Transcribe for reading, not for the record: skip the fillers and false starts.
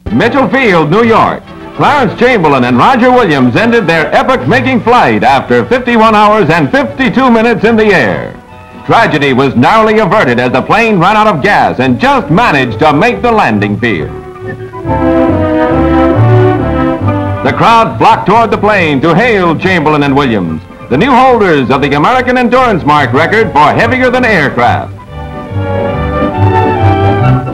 Mitchell Field, New York. Clarence Chamberlin and Roger Williams ended their epoch-making flight after 51 hours and 52 minutes in the air. Tragedy was narrowly averted as the plane ran out of gas and just managed to make the landing field. The crowd flocked toward the plane to hail Chamberlin and Williams, the new holders of the American Endurance Mark record for heavier than aircraft.